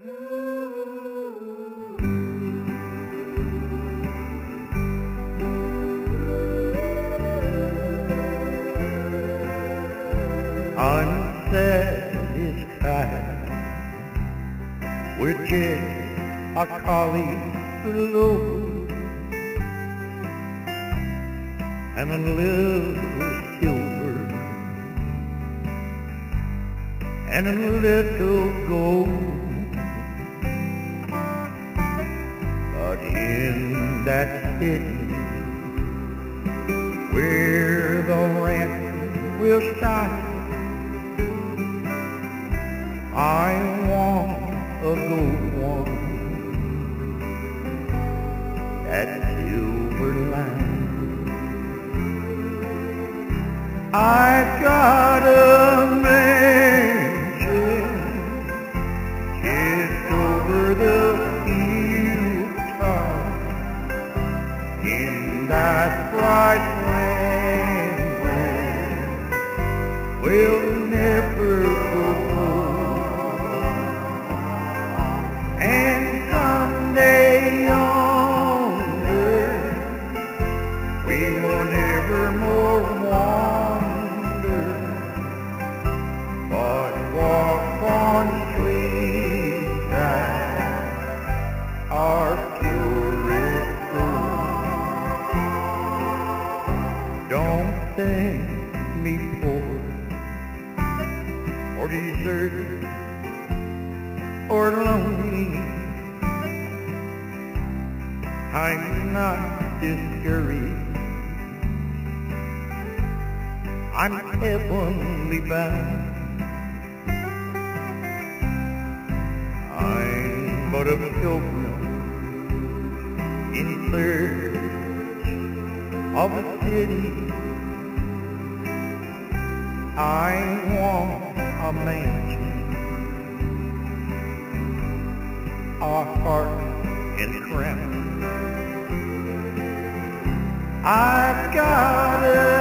Unsatisfied with just a collie below and a little silver and a little gold. But in that city where the rent will start, I want a gold one, that silver line. I got a mansion just over the hilltop in that bright land where we'll never go. And someday yonder we will never more wander, but walk on streets that are purest gold. Don't think me poor or deserted or lonely. I'm not discouraged. I'm heavenly bound. I'm but a pilgrim in search of a city. I want a mansion, a heart and crown. I've got a